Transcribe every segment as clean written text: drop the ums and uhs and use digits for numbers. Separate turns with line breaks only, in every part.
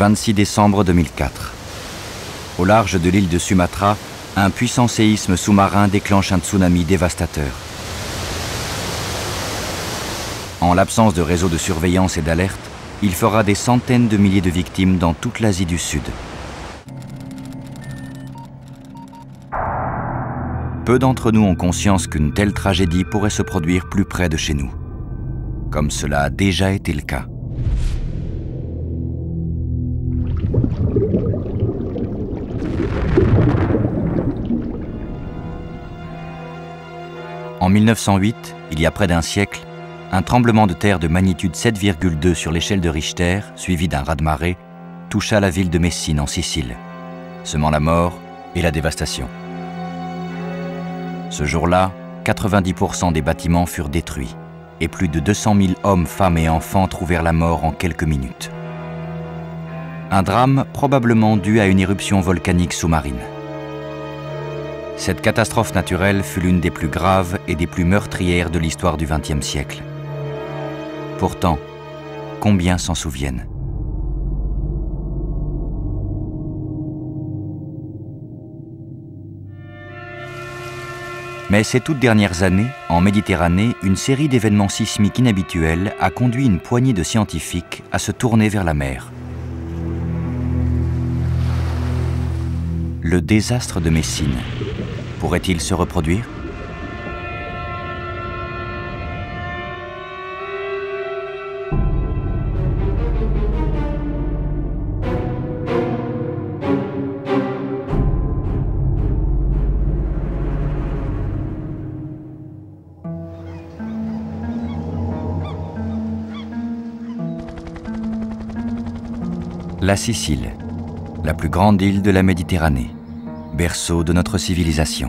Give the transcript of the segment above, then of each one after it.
26 décembre 2004. Au large de l'île de Sumatra, un puissant séisme sous-marin déclenche un tsunami dévastateur. En l'absence de réseau de surveillance et d'alerte, il fera des centaines de milliers de victimes dans toute l'Asie du Sud. Peu d'entre nous ont conscience qu'une telle tragédie pourrait se produire plus près de chez nous, comme cela a déjà été le cas. En 1908, il y a près d'un siècle, un tremblement de terre de magnitude 7,2 sur l'échelle de Richter, suivi d'un raz-de-marée, toucha la ville de Messine en Sicile, semant la mort et la dévastation. Ce jour-là, 90% des bâtiments furent détruits et plus de 200 000 hommes, femmes et enfants trouvèrent la mort en quelques minutes. Un drame probablement dû à une éruption volcanique sous-marine. Cette catastrophe naturelle fut l'une des plus graves et des plus meurtrières de l'histoire du XXe siècle. Pourtant, combien s'en souviennent? Mais ces toutes dernières années, en Méditerranée, une série d'événements sismiques inhabituels a conduit une poignée de scientifiques à se tourner vers la mer. Le désastre de Messine pourrait-il se reproduire? La Sicile, la plus grande île de la Méditerranée, berceau de notre civilisation.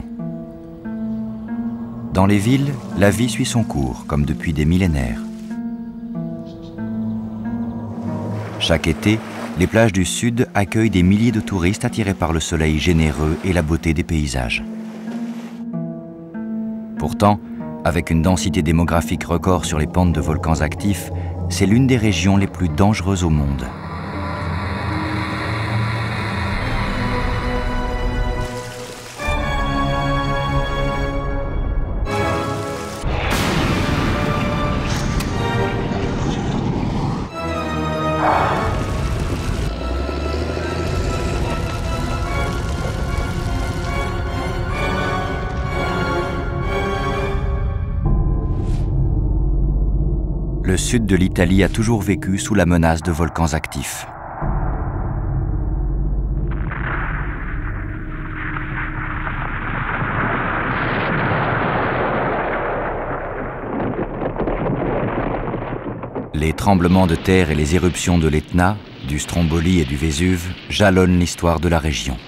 Dans les villes, la vie suit son cours, comme depuis des millénaires. Chaque été, les plages du Sud accueillent des milliers de touristes attirés par le soleil généreux et la beauté des paysages. Pourtant, avec une densité démographique record sur les pentes de volcans actifs, c'est l'une des régions les plus dangereuses au monde. Le sud de l'Italie a toujours vécu sous la menace de volcans actifs. Les tremblements de terre et les éruptions de l'Etna, du Stromboli et du Vésuve jalonnent l'histoire de la région.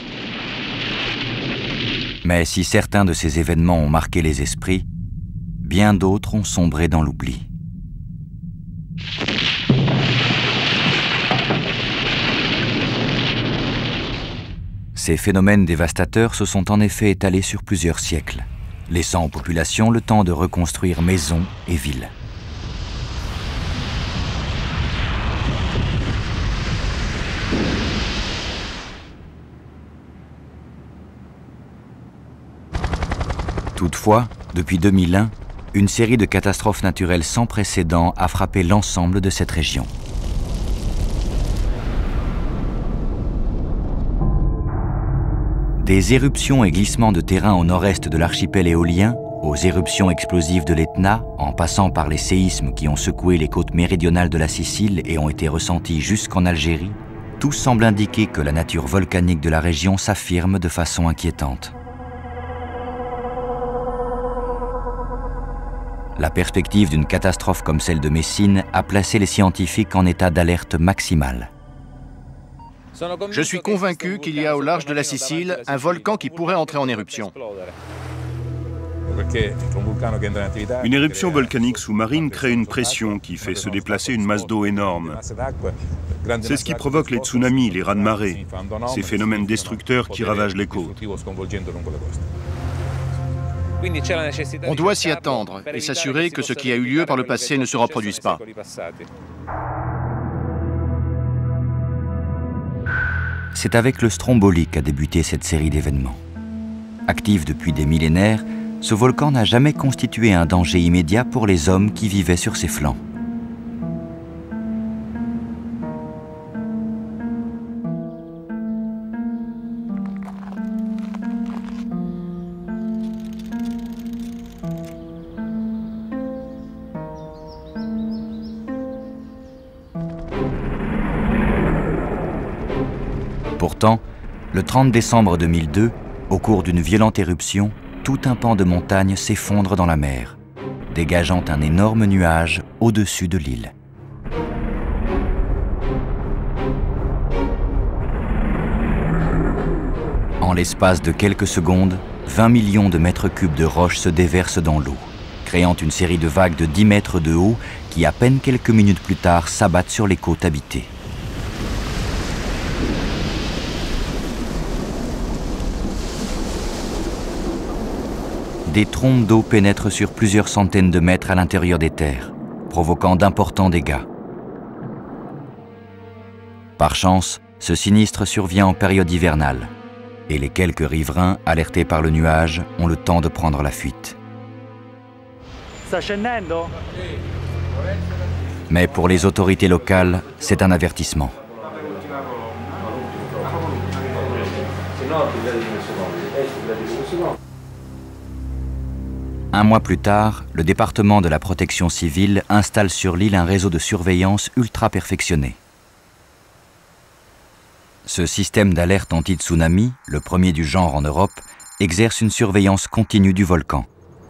Mais si certains de ces événements ont marqué les esprits, bien d'autres ont sombré dans l'oubli. Ces phénomènes dévastateurs se sont en effet étalés sur plusieurs siècles, laissant aux populations le temps de reconstruire maisons et villes. Toutefois, depuis 2001, une série de catastrophes naturelles sans précédent a frappé l'ensemble de cette région. Des éruptions et glissements de terrain au nord-est de l'archipel éolien, aux éruptions explosives de l'Etna, en passant par les séismes qui ont secoué les côtes méridionales de la Sicile et ont été ressentis jusqu'en Algérie, tout semble indiquer que la nature volcanique de la région s'affirme de façon inquiétante. La perspective d'une catastrophe comme celle de Messine a placé les scientifiques en état d'alerte maximale.
Je suis convaincu qu'il y a au large de la Sicile un volcan qui pourrait entrer en éruption.
Une éruption volcanique sous-marine crée une pression qui fait se déplacer une masse d'eau énorme. C'est ce qui provoque les tsunamis, les raz-de-marée, ces phénomènes destructeurs qui ravagent les côtes.
On doit s'y attendre et s'assurer que ce qui a eu lieu par le passé ne se reproduise pas.
c'est avec le Stromboli qu'a débuté cette série d'événements. Actif depuis des millénaires, ce volcan n'a jamais constitué un danger immédiat pour les hommes qui vivaient sur ses flancs. Pourtant, le 30 décembre 2002, au cours d'une violente éruption, tout un pan de montagne s'effondre dans la mer, dégageant un énorme nuage au-dessus de l'île. En l'espace de quelques secondes, 20 millions de mètres cubes de roches se déversent dans l'eau, créant une série de vagues de 10 mètres de haut qui, à peine quelques minutes plus tard, s'abattent sur les côtes habitées. Des trombes d'eau pénètrent sur plusieurs centaines de mètres à l'intérieur des terres, provoquant d'importants dégâts. Par chance, ce sinistre survient en période hivernale, et les quelques riverains, alertés par le nuage, ont le temps de prendre la fuite. Mais pour les autorités locales, c'est un avertissement. Un mois plus tard, le département de la protection civile installe sur l'île un réseau de surveillance ultra perfectionné. Ce système d'alerte anti-tsunami, le premier du genre en Europe, exerce une surveillance continue du volcan.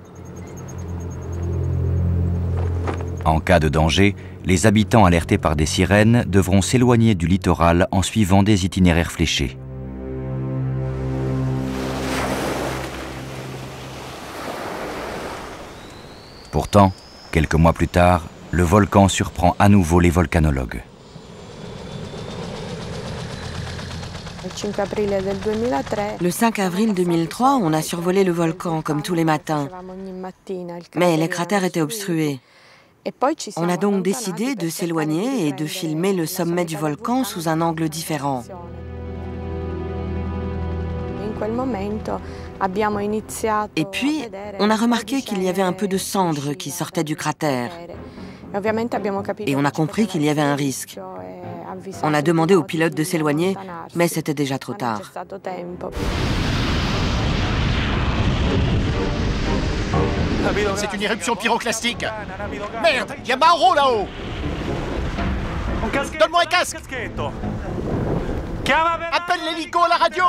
En cas de danger, les habitants alertés par des sirènes devront s'éloigner du littoral en suivant des itinéraires fléchés. Pourtant, quelques mois plus tard, le volcan surprend à nouveau les volcanologues.
Le 5 avril 2003, on a survolé le volcan comme tous les matins, mais les cratères étaient obstrués. On a donc décidé de s'éloigner et de filmer le sommet du volcan sous un angle différent. Et puis, on a remarqué qu'il y avait un peu de cendre qui sortait du cratère. Et on a compris qu'il y avait un risque. On a demandé au pilote de s'éloigner, mais c'était déjà trop tard.
C'est une éruption pyroclastique. Merde, il y a Mauro là-haut. Donne-moi un casque. Appelle l'hélico à la radio.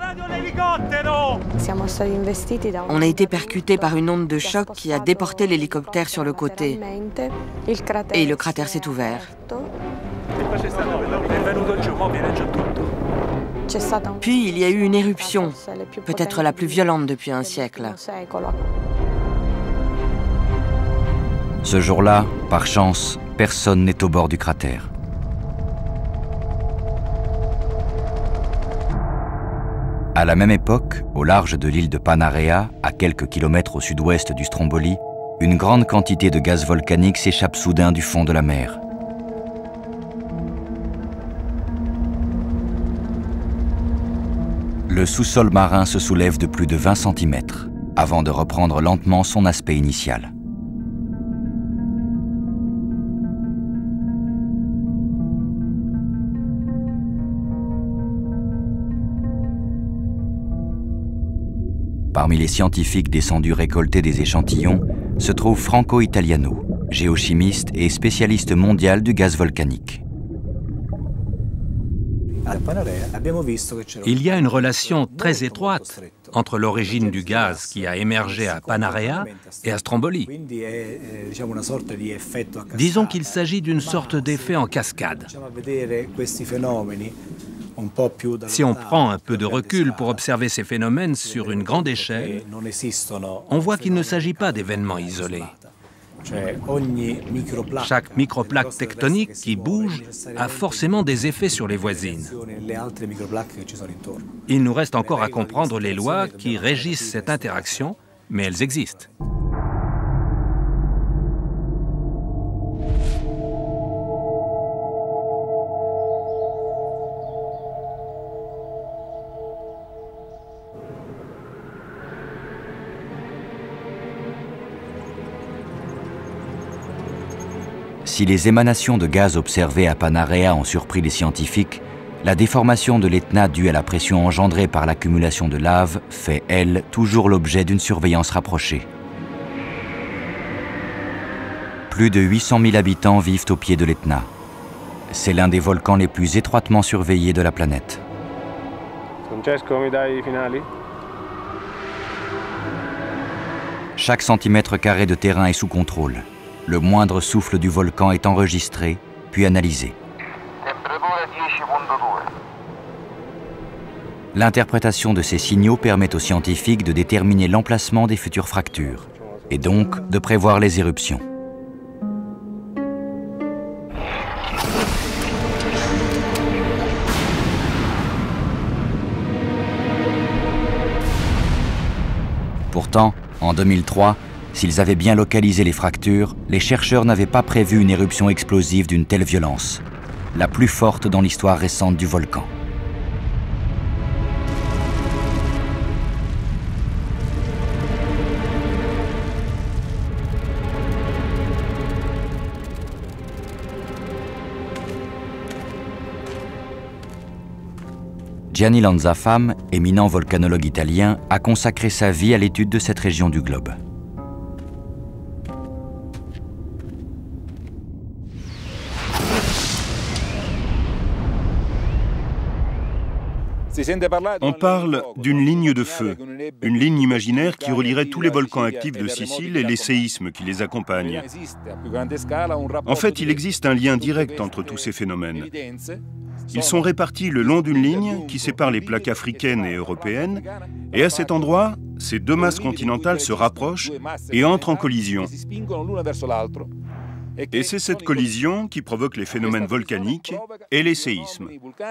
On a été percutés par une onde de choc qui a déporté l'hélicoptère sur le côté. Et le cratère s'est ouvert. Puis il y a eu une éruption, peut-être la plus violente depuis un siècle.
Ce jour-là, par chance, personne n'est au bord du cratère. À la même époque, au large de l'île de Panarea, à quelques kilomètres au sud-ouest du Stromboli, une grande quantité de gaz volcanique s'échappe soudain du fond de la mer. Le sous-sol marin se soulève de plus de 20 cm, avant de reprendre lentement son aspect initial. Parmi les scientifiques descendus récolter des échantillons, se trouve Franco Italiano, géochimiste et spécialiste mondial du gaz volcanique.
Il y a une relation très étroite entre l'origine du gaz qui a émergé à Panarea et à Stromboli. Disons qu'il s'agit d'une sorte d'effet en cascade. Si on prend un peu de recul pour observer ces phénomènes sur une grande échelle, on voit qu'il ne s'agit pas d'événements isolés. Chaque microplaque tectonique qui bouge a forcément des effets sur les voisines. Il nous reste encore à comprendre les lois qui régissent cette interaction, mais elles existent.
Si les émanations de gaz observées à Panarea ont surpris les scientifiques, la déformation de l'Etna due à la pression engendrée par l'accumulation de lave fait, elle, toujours l'objet d'une surveillance rapprochée. Plus de 800 000 habitants vivent au pied de l'Etna. C'est l'un des volcans les plus étroitement surveillés de la planète. Chaque centimètre carré de terrain est sous contrôle. Le moindre souffle du volcan est enregistré, puis analysé. L'interprétation de ces signaux permet aux scientifiques de déterminer l'emplacement des futures fractures, et donc de prévoir les éruptions. Pourtant, en 2003, s'ils avaient bien localisé les fractures, les chercheurs n'avaient pas prévu une éruption explosive d'une telle violence, la plus forte dans l'histoire récente du volcan. Gianni Lanzafame, éminent volcanologue italien, a consacré sa vie à l'étude de cette région du globe.
On parle d'une ligne de feu, une ligne imaginaire qui relierait tous les volcans actifs de Sicile et les séismes qui les accompagnent. En fait, il existe un lien direct entre tous ces phénomènes. Ils sont répartis le long d'une ligne qui sépare les plaques africaines et européennes, et à cet endroit, ces deux masses continentales se rapprochent et entrent en collision. Et c'est cette collision qui provoque les phénomènes volcaniques et les séismes.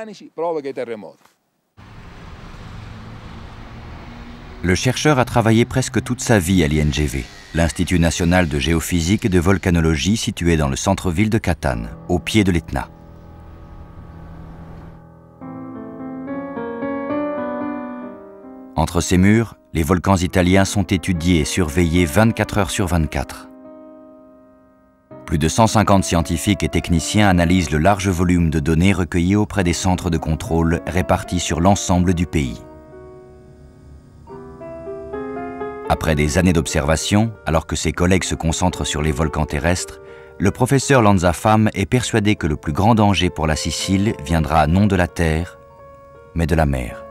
Le chercheur a travaillé presque toute sa vie à l'INGV, l'Institut national de géophysique et de volcanologie situé dans le centre-ville de Catane, au pied de l'Etna. Entre ces murs, les volcans italiens sont étudiés et surveillés 24 heures sur 24. Plus de 150 scientifiques et techniciens analysent le large volume de données recueillies auprès des centres de contrôle répartis sur l'ensemble du pays. Après des années d'observation, alors que ses collègues se concentrent sur les volcans terrestres, le professeur Lanzafame est persuadé que le plus grand danger pour la Sicile viendra non de la terre, mais de la mer.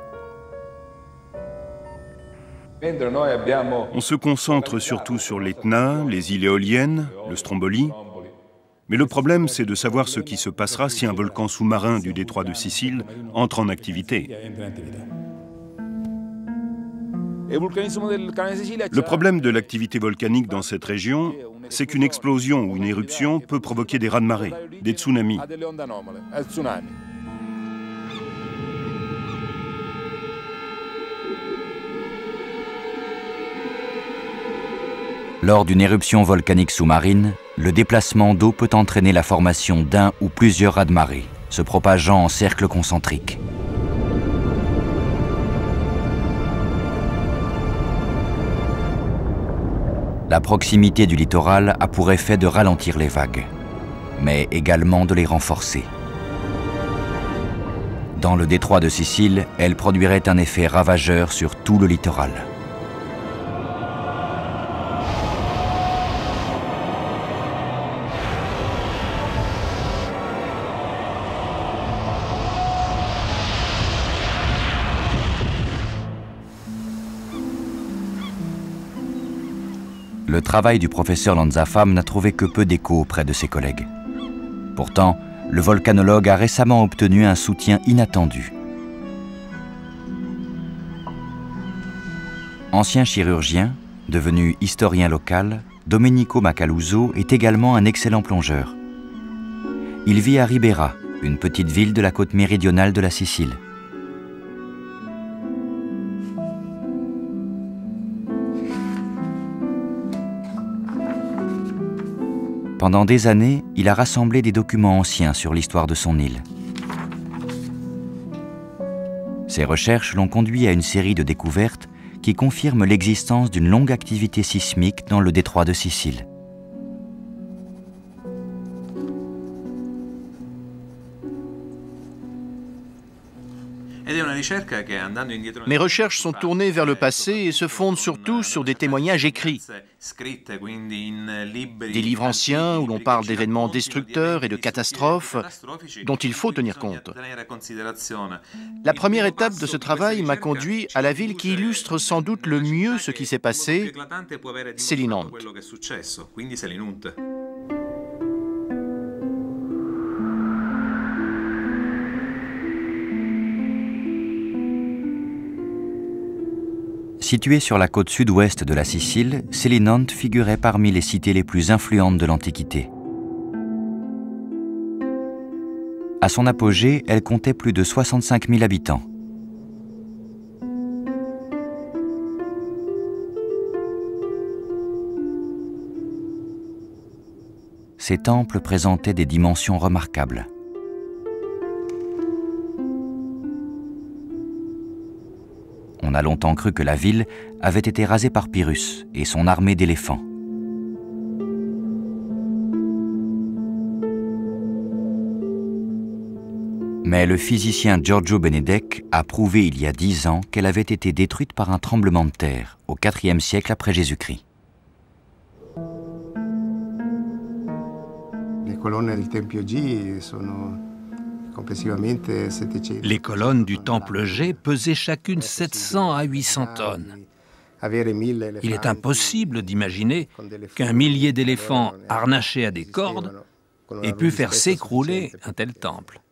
On se concentre surtout sur l'Etna, les îles éoliennes, le Stromboli. Mais le problème, c'est de savoir ce qui se passera si un volcan sous-marin du détroit de Sicile entre en activité. Le problème de l'activité volcanique dans cette région, c'est qu'une explosion ou une éruption peut provoquer des raz-de-marée, des tsunamis.
Lors d'une éruption volcanique sous-marine, le déplacement d'eau peut entraîner la formation d'un ou plusieurs raz-de-marée, se propageant en cercles concentriques. La proximité du littoral a pour effet de ralentir les vagues, mais également de les renforcer. Dans le détroit de Sicile, elle produirait un effet ravageur sur tout le littoral. Le travail du professeur Lanzafame n'a trouvé que peu d'écho auprès de ses collègues. Pourtant, le volcanologue a récemment obtenu un soutien inattendu. Ancien chirurgien, devenu historien local, Domenico Macaluso est également un excellent plongeur. Il vit à Ribera, une petite ville de la côte méridionale de la Sicile. Pendant des années, il a rassemblé des documents anciens sur l'histoire de son île. Ses recherches l'ont conduit à une série de découvertes qui confirment l'existence d'une longue activité sismique dans le détroit de Sicile.
Mes recherches sont tournées vers le passé et se fondent surtout sur des témoignages écrits. Des livres anciens où l'on parle d'événements destructeurs et de catastrophes dont il faut tenir compte. La première étape de ce travail m'a conduit à la ville qui illustre sans doute le mieux ce qui s'est passé, Selinunte.
Située sur la côte sud-ouest de la Sicile, Selinunte figurait parmi les cités les plus influentes de l'Antiquité. À son apogée, elle comptait plus de 65 000 habitants. Ces temples présentaient des dimensions remarquables. On a longtemps cru que la ville avait été rasée par Pyrrhus et son armée d'éléphants. Mais le physicien Giorgio Benedek a prouvé il y a 10 ans qu'elle avait été détruite par un tremblement de terre au IVe siècle après Jésus-Christ.
Les colonnes du temple G pesaient chacune 700 à 800 tonnes. Il est impossible d'imaginer qu'un millier d'éléphants harnachés à des cordes ait pu faire s'écrouler un tel temple.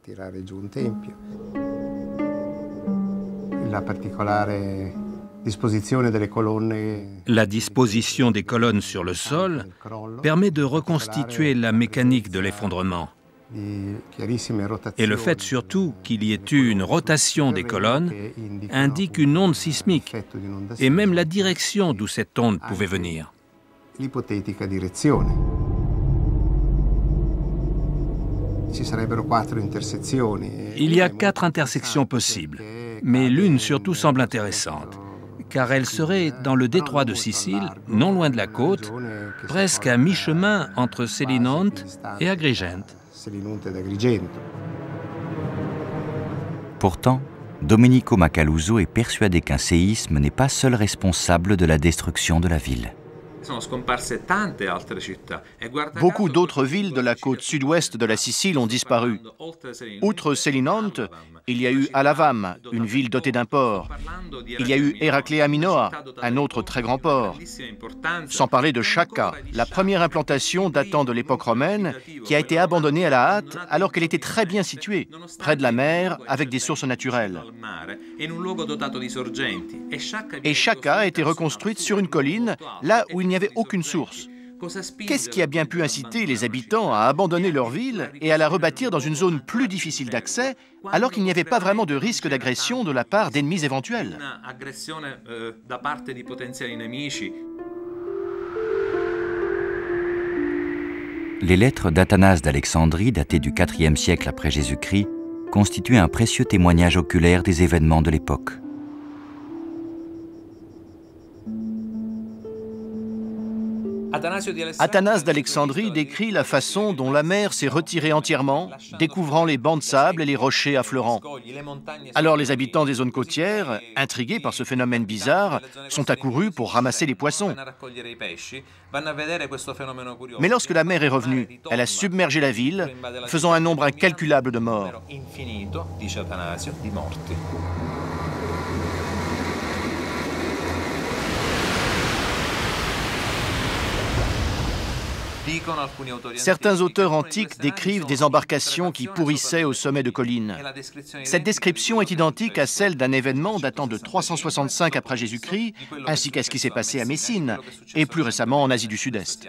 La disposition des colonnes sur le sol permet de reconstituer la mécanique de l'effondrement. Et le fait surtout qu'il y ait eu une rotation des colonnes indique une onde sismique et même la direction d'où cette onde pouvait venir. Il y a 4 intersections possibles, mais l'une surtout semble intéressante, car elle serait dans le détroit de Sicile, non loin de la côte, presque à mi-chemin entre Selinunte et Agrigente.
Pourtant, Domenico Macaluso est persuadé qu'un séisme n'est pas seul responsable de la destruction de la ville.
Beaucoup d'autres villes de la côte sud-ouest de la Sicile ont disparu. Outre Selinunte, il y a eu Alavam, une ville dotée d'un port. Il y a eu Heraclea Minoa, un autre très grand port. Sans parler de Chacca, la première implantation datant de l'époque romaine, qui a été abandonnée à la hâte alors qu'elle était très bien située, près de la mer, avec des sources naturelles. Et Chacca a été reconstruite sur une colline, là où il n'y avait aucune source. Qu'est-ce qui a bien pu inciter les habitants à abandonner leur ville et à la rebâtir dans une zone plus difficile d'accès, alors qu'il n'y avait pas vraiment de risque d'agression de la part d'ennemis éventuels?
Les lettres d'Athanase d'Alexandrie, datées du IVe siècle après Jésus-Christ, constituent un précieux témoignage oculaire des événements de l'époque.
Athanase d'Alexandrie décrit la façon dont la mer s'est retirée entièrement, découvrant les bancs de sable et les rochers affleurants. Alors les habitants des zones côtières, intrigués par ce phénomène bizarre, sont accourus pour ramasser les poissons. Mais lorsque la mer est revenue, elle a submergé la ville, faisant un nombre incalculable de morts. Certains auteurs antiques décrivent des embarcations qui pourrissaient au sommet de collines. Cette description est identique à celle d'un événement datant de 365 après Jésus-Christ, ainsi qu'à ce qui s'est passé à Messine, et plus récemment en Asie du Sud-Est.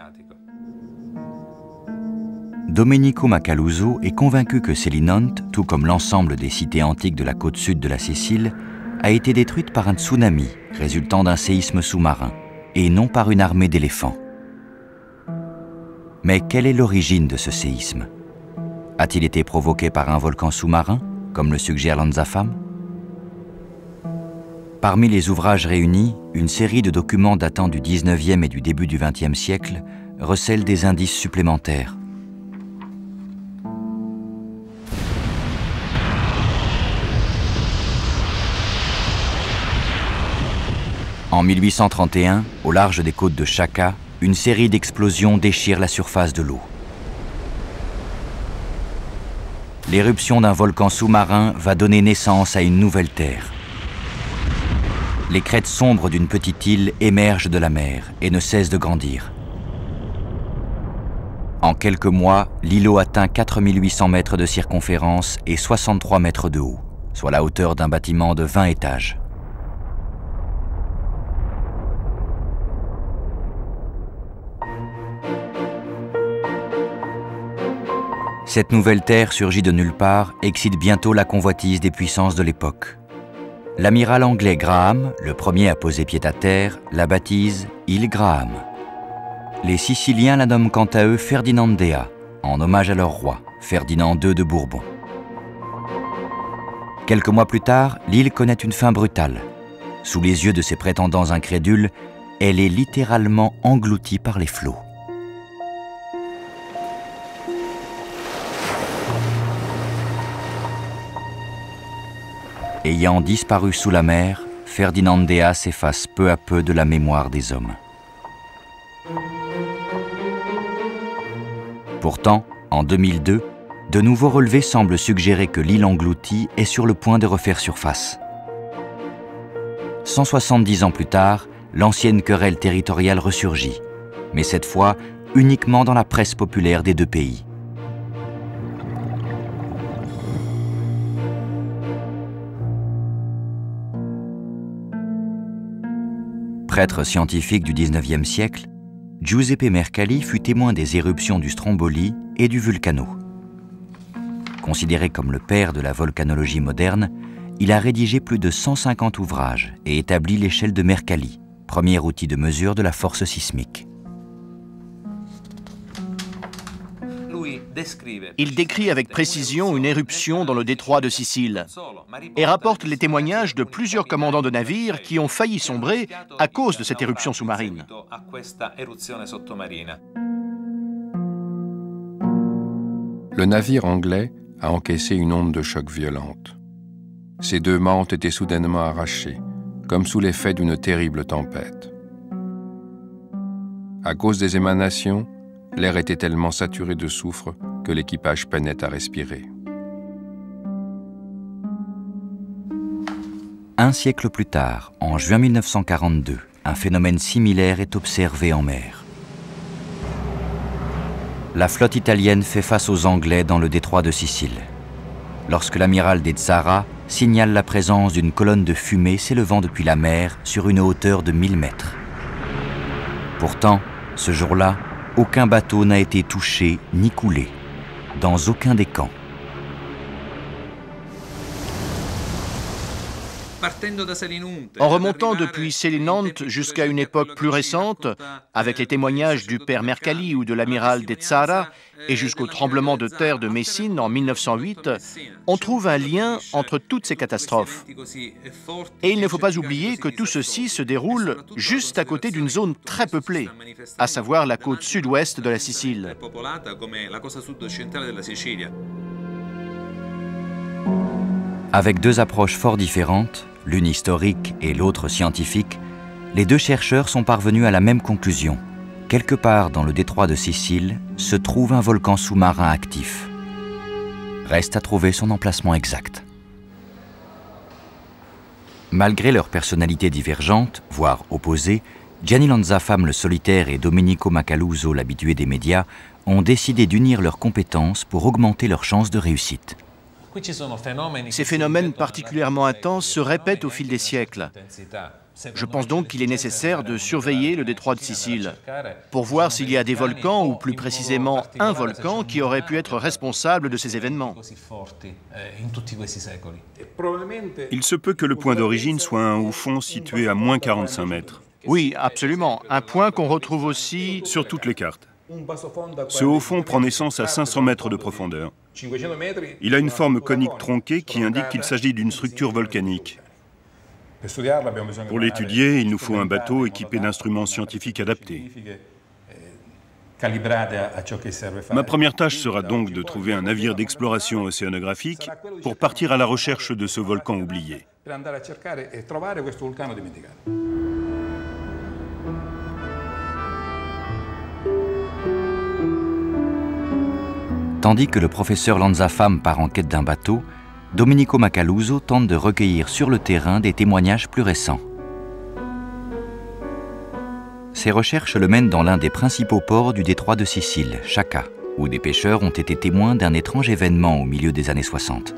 Domenico Macaluso est convaincu que Selinunte, tout comme l'ensemble des cités antiques de la côte sud de la Sicile, a été détruite par un tsunami résultant d'un séisme sous-marin, et non par une armée d'éléphants. Mais quelle est l'origine de ce séisme? A-t-il été provoqué par un volcan sous-marin, comme le suggère Lanzafame? Parmi les ouvrages réunis, une série de documents datant du XIXe et du début du XXe siècle recèle des indices supplémentaires. En 1831, au large des côtes de Chaka, une série d'explosions déchire la surface de l'eau. L'éruption d'un volcan sous-marin va donner naissance à une nouvelle terre. Les crêtes sombres d'une petite île émergent de la mer et ne cessent de grandir. En quelques mois, l'îlot atteint 4800 mètres de circonférence et 63 mètres de haut, soit la hauteur d'un bâtiment de 20 étages. Cette nouvelle terre surgie de nulle part excite bientôt la convoitise des puissances de l'époque. L'amiral anglais Graham, le premier à poser pied à terre, la baptise île Graham. Les Siciliens la nomment quant à eux Ferdinandea, en hommage à leur roi, Ferdinand II de Bourbon. Quelques mois plus tard, l'île connaît une fin brutale. Sous les yeux de ses prétendants incrédules, elle est littéralement engloutie par les flots. Ayant disparu sous la mer, Ferdinandea s'efface peu à peu de la mémoire des hommes. Pourtant, en 2002, de nouveaux relevés semblent suggérer que l'île engloutie est sur le point de refaire surface. 170 ans plus tard, l'ancienne querelle territoriale ressurgit, mais cette fois uniquement dans la presse populaire des deux pays. Prêtre scientifique du XIXe siècle, Giuseppe Mercalli fut témoin des éruptions du Stromboli et du Vulcano. Considéré comme le père de la volcanologie moderne, il a rédigé plus de 150 ouvrages et établi l'échelle de Mercalli, premier outil de mesure de la force sismique.
Il décrit avec précision une éruption dans le détroit de Sicile et rapporte les témoignages de plusieurs commandants de navires qui ont failli sombrer à cause de cette éruption sous-marine.
Le navire anglais a encaissé une onde de choc violente. Ses deux mantes étaient soudainement arrachées, comme sous l'effet d'une terrible tempête. À cause des émanations, l'air était tellement saturé de soufre que l'équipage peinait à respirer.
Un siècle plus tard, en juin 1942, un phénomène similaire est observé en mer. La flotte italienne fait face aux Anglais dans le détroit de Sicile. Lorsque l'amiral de Zara signale la présence d'une colonne de fumée s'élevant depuis la mer sur une hauteur de 1000 mètres. Pourtant, ce jour-là, aucun bateau n'a été touché ni coulé, dans aucun des camps.
En remontant depuis Selinunte jusqu'à une époque plus récente, avec les témoignages du père Mercalli ou de l'amiral de Zara, et jusqu'au tremblement de terre de Messine en 1908, on trouve un lien entre toutes ces catastrophes. Et il ne faut pas oublier que tout ceci se déroule juste à côté d'une zone très peuplée, à savoir la côte sud-ouest de la Sicile.
Avec deux approches fort différentes, l'une historique et l'autre scientifique, les deux chercheurs sont parvenus à la même conclusion. Quelque part dans le détroit de Sicile se trouve un volcan sous-marin actif. Reste à trouver son emplacement exact. Malgré leurs personnalités divergentes, voire opposées, Gianni Lanzafame le solitaire et Domenico Macaluso, l'habitué des médias, ont décidé d'unir leurs compétences pour augmenter leurs chances de réussite.
Ces phénomènes particulièrement intenses se répètent au fil des siècles. Je pense donc qu'il est nécessaire de surveiller le détroit de Sicile pour voir s'il y a des volcans, ou plus précisément un volcan, qui aurait pu être responsable de ces événements.
Il se peut que le point d'origine soit un haut-fond situé à moins 45 mètres.
Oui, absolument. Un point qu'on retrouve aussi
sur toutes les cartes. Ce haut-fond prend naissance à 500 mètres de profondeur. Il a une forme conique tronquée qui indique qu'il s'agit d'une structure volcanique. Pour l'étudier, il nous faut un bateau équipé d'instruments scientifiques adaptés. Ma première tâche sera donc de trouver un navire d'exploration océanographique pour partir à la recherche de ce volcan oublié.
Tandis que le professeur Lanzafame part en quête d'un bateau, Domenico Macaluso tente de recueillir sur le terrain des témoignages plus récents. Ses recherches le mènent dans l'un des principaux ports du détroit de Sicile, Chacca, où des pêcheurs ont été témoins d'un étrange événement au milieu des années 60.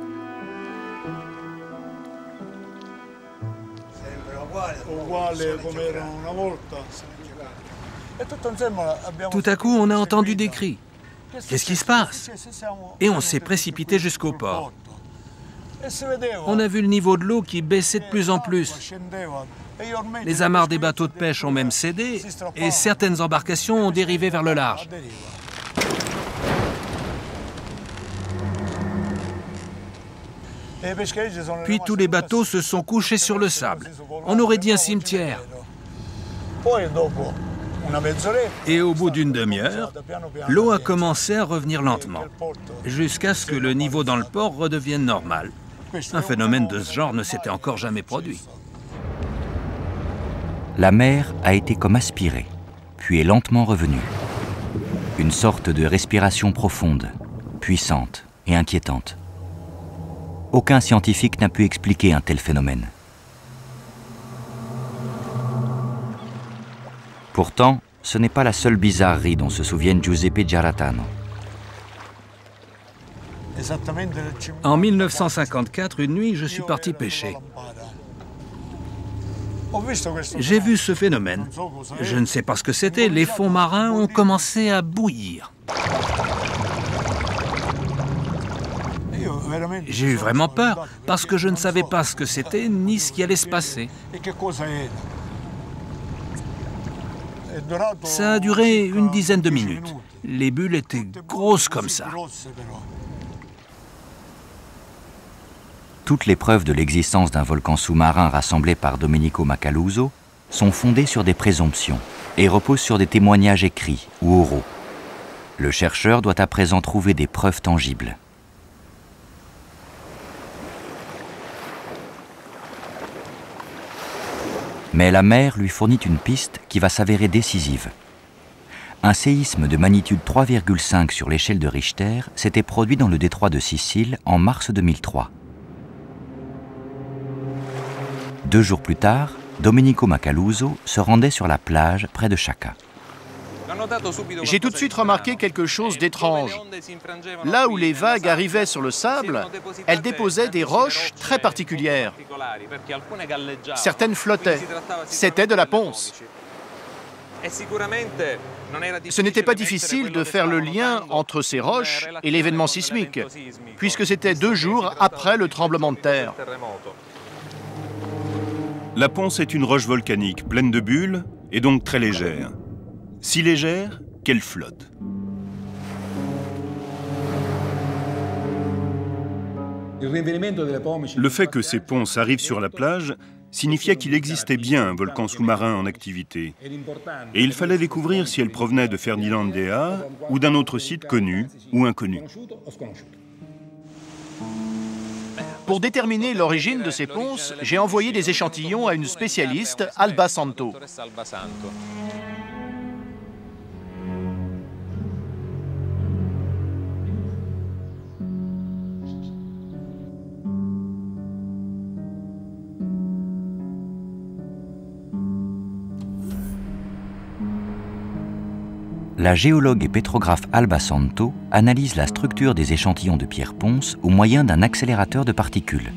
Tout à coup, on a entendu des cris. Qu'est-ce qui se passe? Et on s'est précipité jusqu'au port. On a vu le niveau de l'eau qui baissait de plus en plus. Les amarres des bateaux de pêche ont même cédé et certaines embarcations ont dérivé vers le large. Puis tous les bateaux se sont couchés sur le sable. On aurait dit un cimetière. Et au bout d'une demi-heure, l'eau a commencé à revenir lentement, jusqu'à ce que le niveau dans le port redevienne normal. Un phénomène de ce genre ne s'était encore jamais produit.
La mer a été comme aspirée, puis est lentement revenue. Une sorte de respiration profonde, puissante et inquiétante. Aucun scientifique n'a pu expliquer un tel phénomène. Pourtant, ce n'est pas la seule bizarrerie dont se souviennent Giuseppe Giarratano.
En 1954, une nuit, je suis parti pêcher. J'ai vu ce phénomène. Je ne sais pas ce que c'était. Les fonds marins ont commencé à bouillir. J'ai eu vraiment peur, parce que je ne savais pas ce que c'était ni ce qui allait se passer. Ça a duré une dizaine de minutes. Les bulles étaient grosses comme ça.
Toutes les preuves de l'existence d'un volcan sous-marin rassemblé par Domenico Macaluso sont fondées sur des présomptions et reposent sur des témoignages écrits ou oraux. Le chercheur doit à présent trouver des preuves tangibles. Mais la mer lui fournit une piste qui va s'avérer décisive. Un séisme de magnitude 3,5 sur l'échelle de Richter s'était produit dans le détroit de Sicile en mars 2003. 2 jours plus tard, Domenico Macaluso se rendait sur la plage près de Chacca.
J'ai tout de suite remarqué quelque chose d'étrange. Là où les vagues arrivaient sur le sable, elles déposaient des roches très particulières. Certaines flottaient. C'était de la ponce. Ce n'était pas difficile de faire le lien entre ces roches et l'événement sismique, puisque c'était 2 jours après le tremblement de terre.
La ponce est une roche volcanique pleine de bulles et donc très légère. Si légère qu'elle flotte. Le fait que ces ponces arrivent sur la plage signifiait qu'il existait bien un volcan sous-marin en activité. Et il fallait découvrir si elle provenait de Ferdinandea ou d'un autre site connu ou inconnu.
Pour déterminer l'origine de ces ponces, j'ai envoyé des échantillons à une spécialiste, Alba Santo.
La géologue et pétrographe Alba Santo analyse la structure des échantillons de pierre ponce au moyen d'un accélérateur de particules.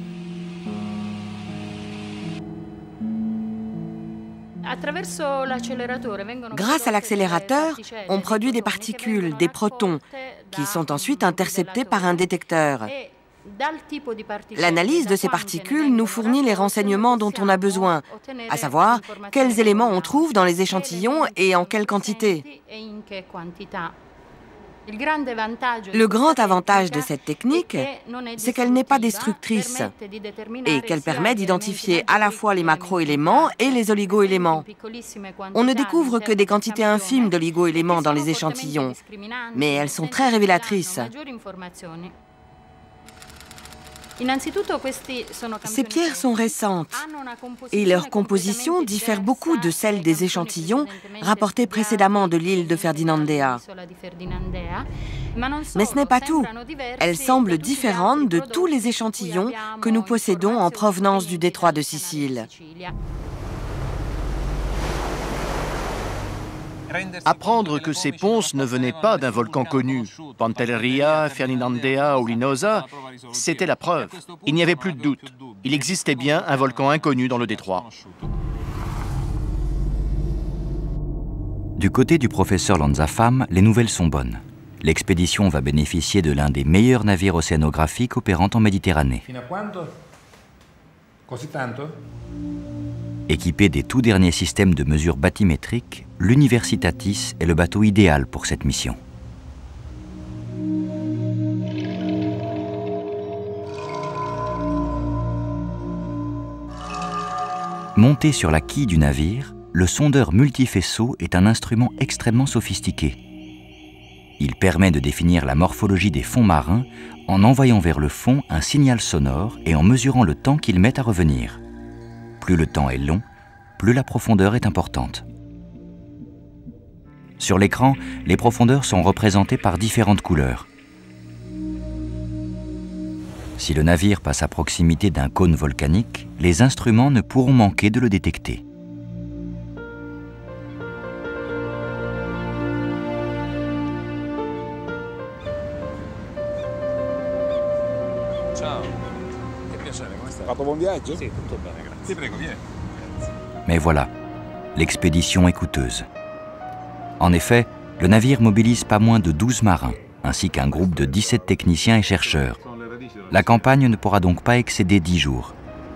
Grâce à l'accélérateur, on produit des particules, des protons, qui sont ensuite interceptés par un détecteur. L'analyse de ces particules nous fournit les renseignements dont on a besoin, à savoir quels éléments on trouve dans les échantillons et en quelle quantité. Le grand avantage de cette technique, c'est qu'elle n'est pas destructrice et qu'elle permet d'identifier à la fois les macroéléments et les oligoéléments. On ne découvre que des quantités infimes d'oligoéléments dans les échantillons, mais elles sont très révélatrices. Ces pierres sont récentes et leur composition diffère beaucoup de celle des échantillons rapportés précédemment de l'île de Ferdinandea. Mais ce n'est pas tout. Elles semblent différentes de tous les échantillons que nous possédons en provenance du détroit de Sicile.
Apprendre que ces ponces ne venaient pas d'un volcan connu, Pantelleria, Ferdinandea ou Linosa, c'était la preuve. Il n'y avait plus de doute. Il existait bien un volcan inconnu dans le détroit.
Du côté du professeur Lanzafame, les nouvelles sont bonnes. L'expédition va bénéficier de l'un des meilleurs navires océanographiques opérant en Méditerranée. Équipé des tout derniers systèmes de mesure bathymétrique, l'Universitatis est le bateau idéal pour cette mission. Monté sur la quille du navire, le sondeur multifaisceau est un instrument extrêmement sophistiqué. Il permet de définir la morphologie des fonds marins en envoyant vers le fond un signal sonore et en mesurant le temps qu'il met à revenir. Plus le temps est long, plus la profondeur est importante. Sur l'écran, les profondeurs sont représentées par différentes couleurs. Si le navire passe à proximité d'un cône volcanique, les instruments ne pourront manquer de le détecter. Mais voilà, l'expédition est coûteuse. En effet, le navire mobilise pas moins de 12 marins, ainsi qu'un groupe de 17 techniciens et chercheurs. La campagne ne pourra donc pas excéder 10 jours.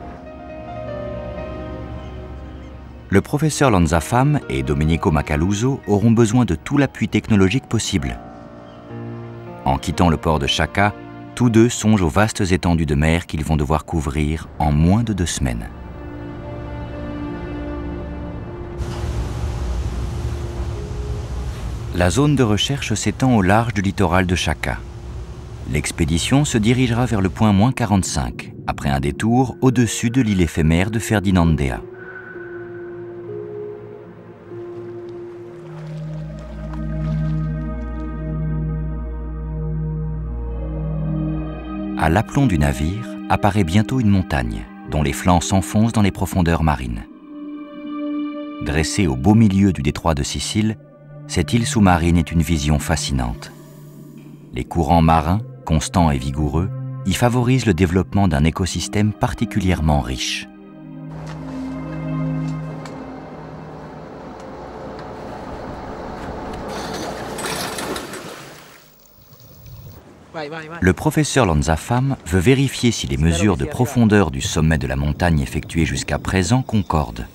Le professeur Lanzafame et Domenico Macaluso auront besoin de tout l'appui technologique possible. En quittant le port de Chacca, tous deux songent aux vastes étendues de mer qu'ils vont devoir couvrir en moins de 2 semaines. La zone de recherche s'étend au large du littoral de Chacca. L'expédition se dirigera vers le point -45, après un détour au-dessus de l'île éphémère de Ferdinandea. À l'aplomb du navire apparaît bientôt une montagne, dont les flancs s'enfoncent dans les profondeurs marines. Dressée au beau milieu du détroit de Sicile, cette île sous-marine est une vision fascinante. Les courants marins, constants et vigoureux, y favorisent le développement d'un écosystème particulièrement riche. Le professeur Lanzafame veut vérifier si les mesures de profondeur du sommet de la montagne effectuées jusqu'à présent concordent.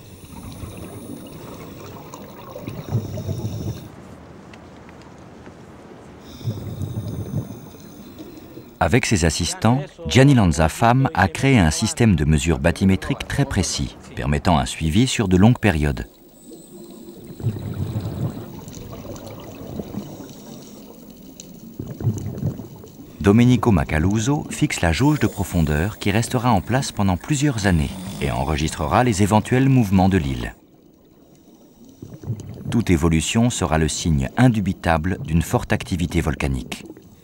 Avec ses assistants, Gianni Lanzafame a créé un système de mesure bathymétrique très précis, permettant un suivi sur de longues périodes. Domenico Macaluso fixe la jauge de profondeur qui restera en place pendant plusieurs années et enregistrera les éventuels mouvements de l'île. Toute évolution sera le signe indubitable d'une forte activité volcanique.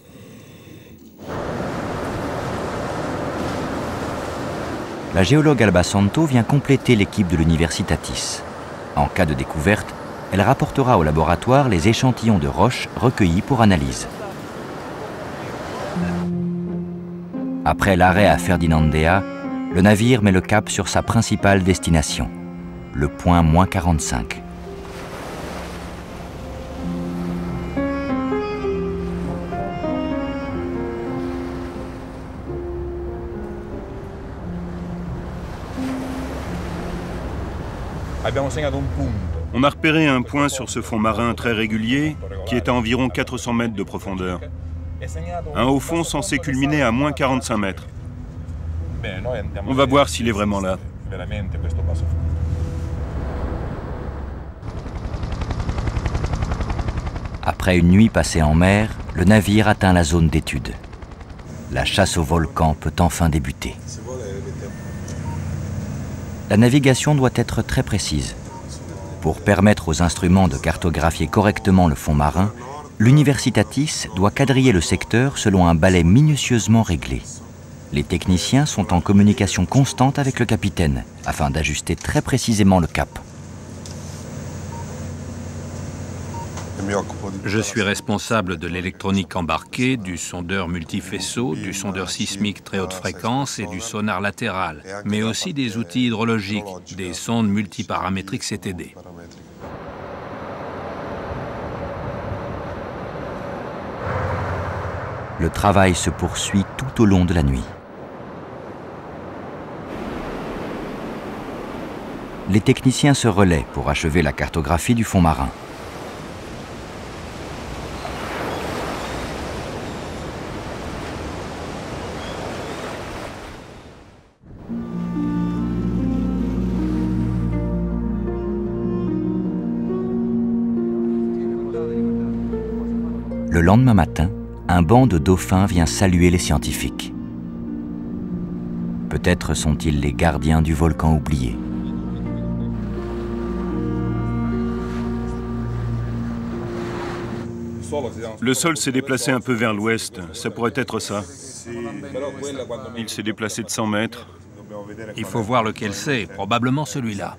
La géologue Alba Santo vient compléter l'équipe de l'Universitatis. En cas de découverte, elle rapportera au laboratoire les échantillons de roches recueillis pour analyse. Après l'arrêt à Ferdinandea, le navire met le cap sur sa principale destination, le point -45.
On a repéré un point sur ce fond marin très régulier qui est à environ 400 mètres de profondeur. Un haut fond censé culminer à -45 mètres. On va voir s'il est vraiment là.
Après une nuit passée en mer, le navire atteint la zone d'étude. La chasse au volcan peut enfin débuter. La navigation doit être très précise. Pour permettre aux instruments de cartographier correctement le fond marin, l'Universitatis doit quadriller le secteur selon un balai minutieusement réglé. Les techniciens sont en communication constante avec le capitaine afin d'ajuster très précisément le cap.
Je suis responsable de l'électronique embarquée, du sondeur multifaisceau, du sondeur sismique très haute fréquence et du sonar latéral, mais aussi des outils hydrologiques, des sondes multiparamétriques CTD.
Le travail se poursuit tout au long de la nuit. Les techniciens se relaient pour achever la cartographie du fond marin. Le lendemain matin, un banc de dauphins vient saluer les scientifiques. Peut-être sont-ils les gardiens du volcan oublié.
Le sol s'est déplacé un peu vers l'ouest, ça pourrait être ça. Il s'est déplacé de 100 mètres.
Il faut voir lequel c'est, probablement celui-là.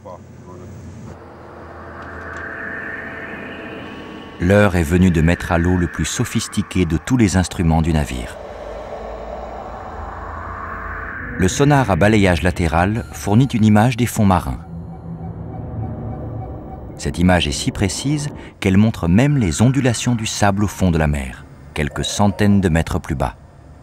L'heure est venue de mettre à l'eau le plus sophistiqué de tous les instruments du navire. Le sonar à balayage latéral fournit une image des fonds marins. Cette image est si précise qu'elle montre même les ondulations du sable au fond de la mer, quelques centaines de mètres plus bas.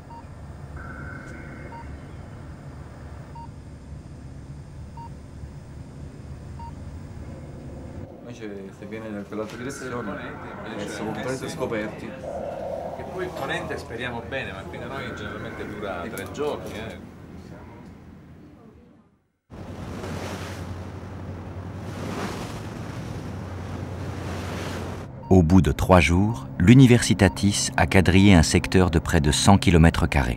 Se viene quell'altra direzione sono completamente scoperti. Che poi il ponente speriamo bene, ma qui da noi generalmente dura 3 giorni.
Au bout de 3 jours, l'Universitatis a quadrillé un secteur de près de 100 km².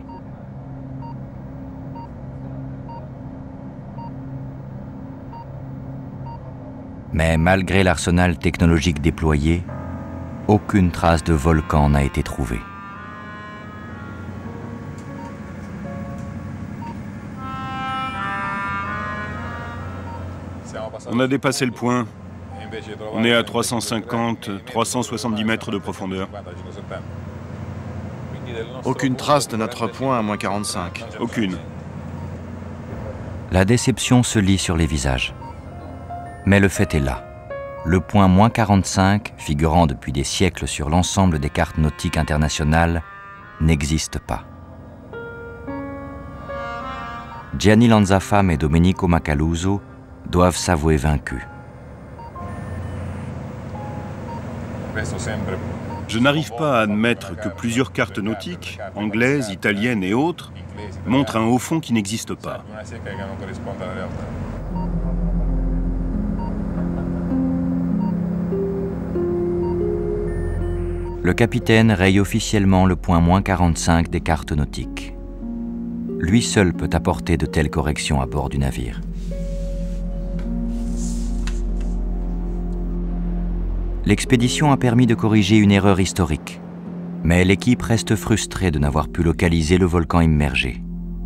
Mais malgré l'arsenal technologique déployé, aucune trace de volcan n'a été trouvée.
On a dépassé le point. On est à 350, 370 mètres de profondeur.
Aucune trace de notre point à moins 45.
Aucune.
La déception se lit sur les visages. Mais le fait est là. Le point moins 45, figurant depuis des siècles sur l'ensemble des cartes nautiques internationales, n'existe pas. Gianni Lanzafame et Domenico Macaluso doivent s'avouer vaincus.
Je n'arrive pas à admettre que plusieurs cartes nautiques, anglaises, italiennes et autres, montrent un haut fond qui n'existe pas.
Le capitaine raye officiellement le point moins 45 des cartes nautiques. Lui seul peut apporter de telles corrections à bord du navire. L'expédition a permis de corriger une erreur historique, mais l'équipe reste frustrée de n'avoir pu localiser le volcan immergé.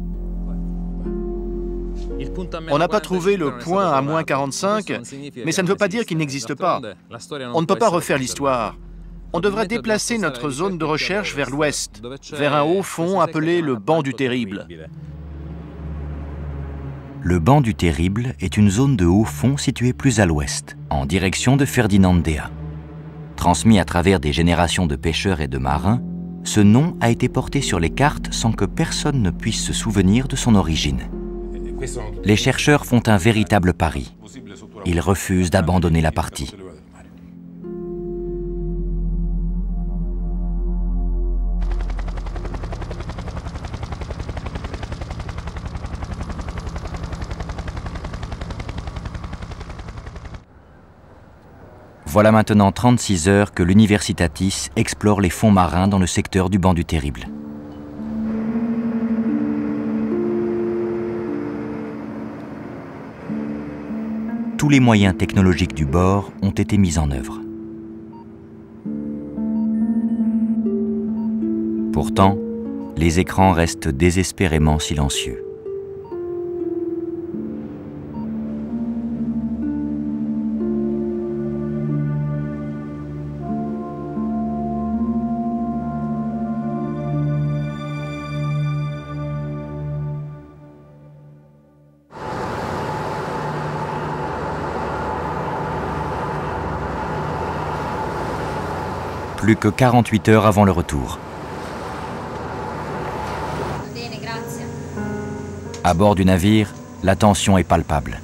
On n'a pas trouvé le point à moins 45, mais ça ne veut pas dire qu'il n'existe pas. On ne peut pas refaire l'histoire. On devrait déplacer notre zone de recherche vers l'ouest, vers un haut fond appelé le banc du Terrible.
Le banc du Terrible est une zone de haut fond située plus à l'ouest, en direction de Ferdinandea. Transmis à travers des générations de pêcheurs et de marins, ce nom a été porté sur les cartes sans que personne ne puisse se souvenir de son origine. Les chercheurs font un véritable pari. Ils refusent d'abandonner la partie. Voilà maintenant 36 heures que l'Universitatis explore les fonds marins dans le secteur du banc du Terrible. tous les moyens technologiques du bord ont été mis en œuvre. Pourtant, les écrans restent désespérément silencieux. Plus que 48 heures avant le retour. À bord du navire, la tension est palpable.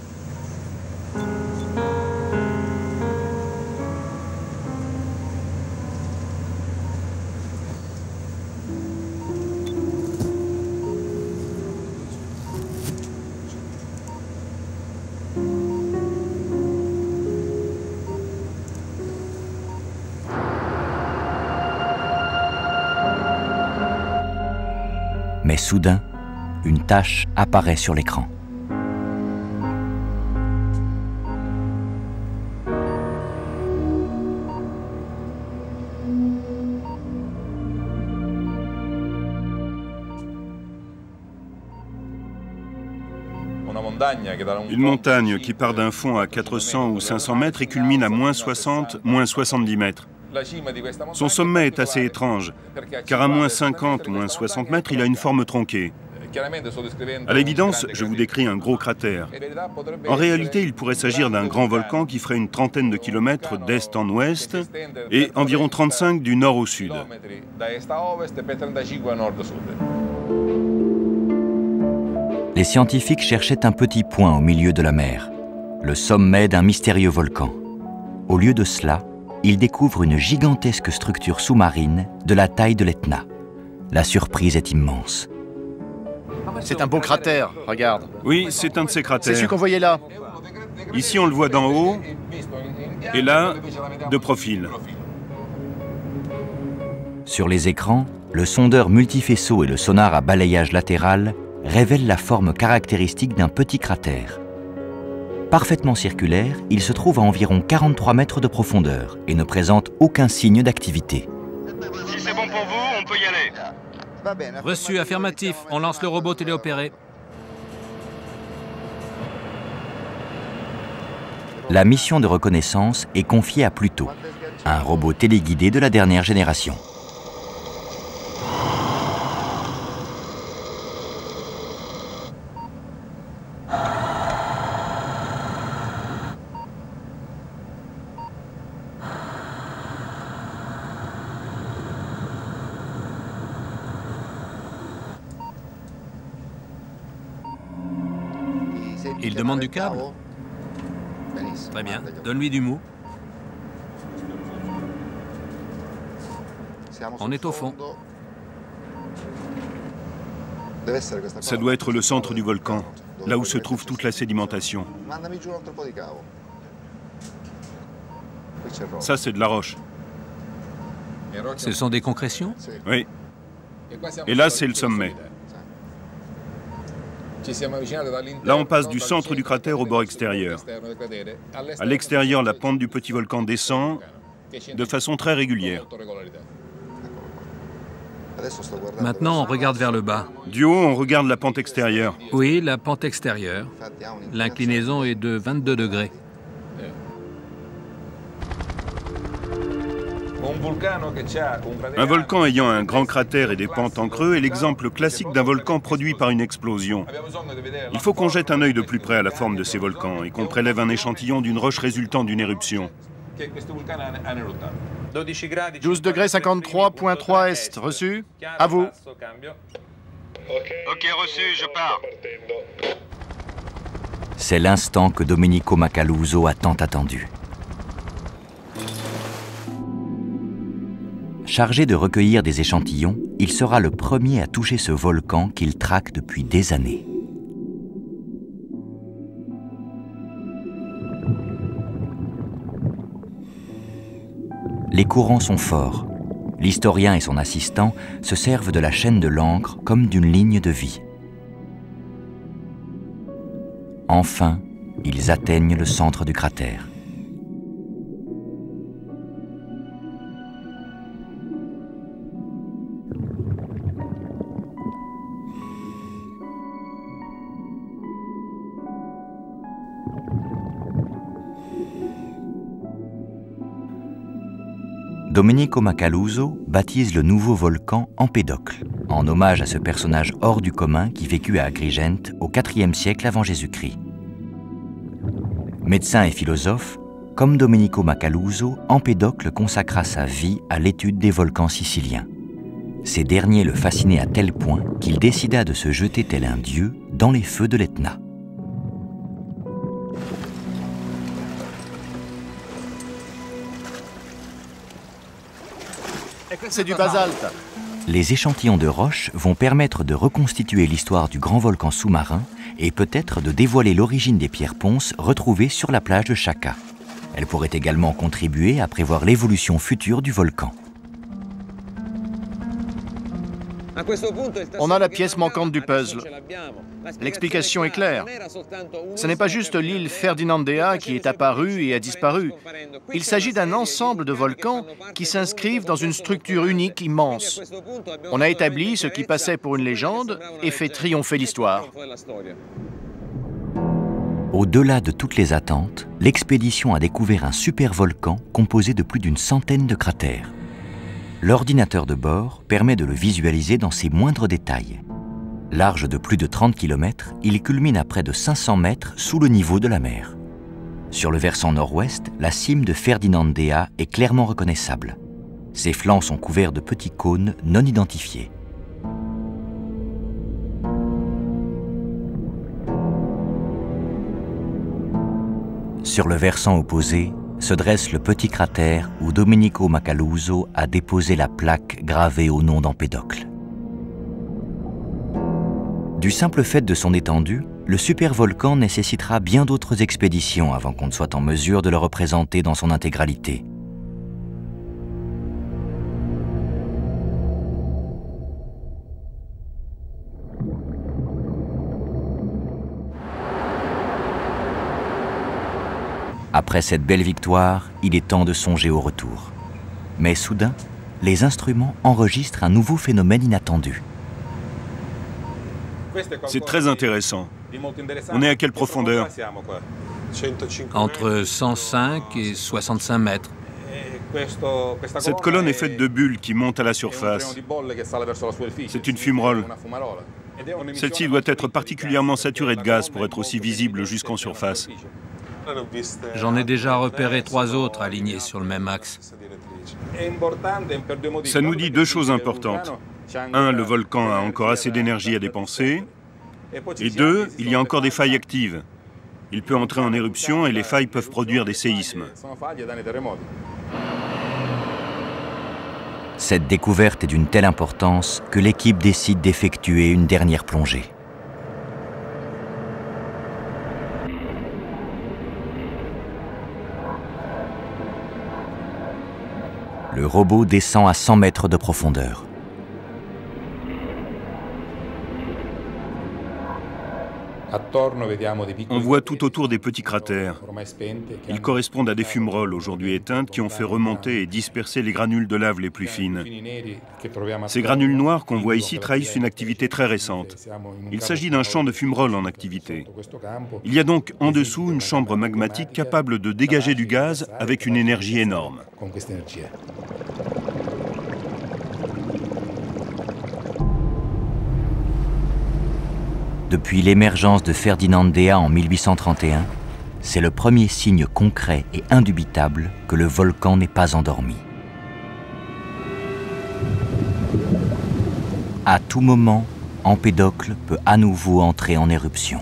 Mais soudain, une tache apparaît sur l'écran.
Une montagne qui part d'un fond à 400 ou 500 mètres et culmine à moins 60, moins 70 mètres. Son sommet est assez étrange, car à moins 50, moins 60 mètres, il a une forme tronquée. À l'évidence, je vous décris un gros cratère. En réalité, il pourrait s'agir d'un grand volcan qui ferait une trentaine de kilomètres d'est en ouest et environ 35 du nord au sud.
Les scientifiques cherchaient un petit point au milieu de la mer, le sommet d'un mystérieux volcan. Au lieu de cela, ils découvrent une gigantesque structure sous-marine de la taille de l'Etna. La surprise est immense.
C'est un beau cratère, regarde.
Oui, c'est un de ces cratères.
C'est celui qu'on voyait là.
Ici, on le voit d'en haut, et là, de profil.
Sur les écrans, le sondeur multifaisceau et le sonar à balayage latéral révèlent la forme caractéristique d'un petit cratère. Parfaitement circulaire, il se trouve à environ 43 mètres de profondeur et ne présente aucun signe d'activité.
Si c'est bon pour vous, on peut y aller.
Reçu, affirmatif. On lance le robot téléopéré.
La mission de reconnaissance est confiée à Pluto, un robot téléguidé de la dernière génération.
Il demande du câble? Très bien. Donne-lui du mou. On est au fond.
Ça doit être le centre du volcan, là où se trouve toute la sédimentation. Ça, c'est de la roche.
Ce sont des concrétions?
Oui. Et là, c'est le sommet. Là, on passe du centre du cratère au bord extérieur. À l'extérieur, la pente du petit volcan descend de façon très régulière.
Maintenant, on regarde vers le bas.
Du haut, on regarde la pente extérieure.
Oui, la pente extérieure. L'inclinaison est de 22 degrés.
Un volcan ayant un grand cratère et des pentes en creux est l'exemple classique d'un volcan produit par une explosion. Il faut qu'on jette un œil de plus près à la forme de ces volcans et qu'on prélève un échantillon d'une roche résultant d'une éruption.
12 degrés 53.3 Est, reçu. À vous.
Ok, reçu, je pars.
C'est l'instant que Domenico Macaluso a tant attendu. Chargé de recueillir des échantillons, il sera le premier à toucher ce volcan qu'il traque depuis des années. Les courants sont forts. L'historien et son assistant se servent de la chaîne de l'encre comme d'une ligne de vie. Enfin, Ils atteignent le centre du cratère. Domenico Macaluso baptise le nouveau volcan Empédocle, en hommage à ce personnage hors du commun qui vécut à Agrigent au IVe siècle avant Jésus-Christ. Médecin et philosophe, comme Domenico Macaluso, Empédocle consacra sa vie à l'étude des volcans siciliens. Ces derniers le fascinaient à tel point qu'il décida de se jeter tel un dieu dans les feux de l'Etna.
C'est du basalte.
Les échantillons de roches vont permettre de reconstituer l'histoire du grand volcan sous-marin et peut-être de dévoiler l'origine des pierres ponces retrouvées sur la plage de Chacca. Elles pourraient également contribuer à prévoir l'évolution future du volcan.
On a la pièce manquante du puzzle. L'explication est claire. Ce n'est pas juste l'île Ferdinandea qui est apparue et a disparu. Il s'agit d'un ensemble de volcans qui s'inscrivent dans une structure unique immense. On a établi ce qui passait pour une légende et fait triompher l'histoire.
Au-delà de toutes les attentes, l'expédition a découvert un supervolcan composé de plus d'une centaine de cratères. L'ordinateur de bord permet de le visualiser dans ses moindres détails. Large de plus de 30 km, il culmine à près de 500 mètres sous le niveau de la mer. Sur le versant nord-ouest, la cime de Ferdinandea est clairement reconnaissable. Ses flancs sont couverts de petits cônes non identifiés. Sur le versant opposé, se dresse le petit cratère où Domenico Macaluso a déposé la plaque gravée au nom d'Empédocle. Du simple fait de son étendue, le supervolcan nécessitera bien d'autres expéditions avant qu'on ne soit en mesure de le représenter dans son intégralité. Après cette belle victoire, il est temps de songer au retour. Mais soudain, les instruments enregistrent un nouveau phénomène inattendu.
C'est très intéressant. On est à quelle profondeur?
Entre 105 et 65 mètres.
Cette colonne est faite de bulles qui montent à la surface. C'est une fumerole. Celle-ci doit être particulièrement saturée de gaz pour être aussi visible jusqu'en surface.
J'en ai déjà repéré 3 autres alignés sur le même axe.
Ça nous dit 2 choses importantes. 1, le volcan a encore assez d'énergie à dépenser. Et 2, il y a encore des failles actives. Il peut entrer en éruption et les failles peuvent produire des séismes.
Cette découverte est d'une telle importance que l'équipe décide d'effectuer une dernière plongée. Le robot descend à 100 mètres de profondeur.
On voit tout autour des petits cratères. Ils correspondent à des fumeroles aujourd'hui éteintes qui ont fait remonter et disperser les granules de lave les plus fines. Ces granules noires qu'on voit ici trahissent une activité très récente. Il s'agit d'un champ de fumerolles en activité. Il y a donc en dessous une chambre magmatique capable de dégager du gaz avec une énergie énorme.
Depuis l'émergence de Ferdinandea en 1831, c'est le premier signe concret et indubitable que le volcan n'est pas endormi. À tout moment, Empédocle peut à nouveau entrer en éruption.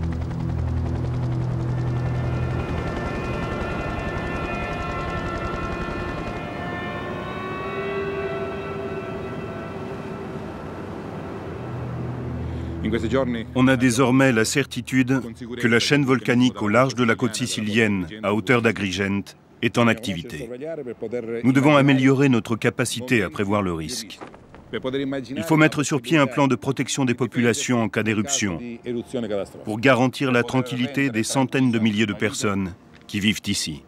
On a désormais la certitude que la chaîne volcanique au large de la côte sicilienne, à hauteur d'Agrigent, est en activité. Nous devons améliorer notre capacité à prévoir le risque. Il faut mettre sur pied un plan de protection des populations en cas d'éruption pour garantir la tranquillité des centaines de milliers de personnes qui vivent ici.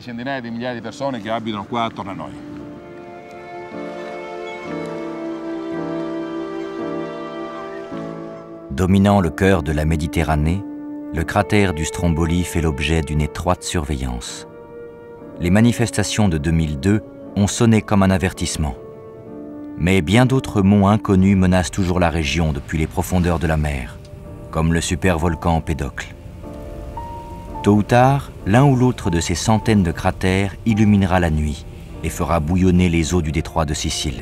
Dominant le cœur de la Méditerranée, le cratère du Stromboli fait l'objet d'une étroite surveillance. Les manifestations de 2002 ont sonné comme un avertissement. Mais bien d'autres monts inconnus menacent toujours la région depuis les profondeurs de la mer, comme le supervolcan Empédocle. Tôt ou tard, l'un ou l'autre de ces centaines de cratères illuminera la nuit et fera bouillonner les eaux du détroit de Sicile.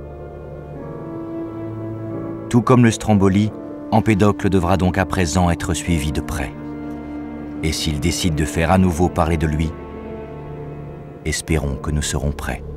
Tout comme le Stromboli, Empédocle devra donc à présent être suivi de près. Et s'il décide de faire à nouveau parler de lui, espérons que nous serons prêts.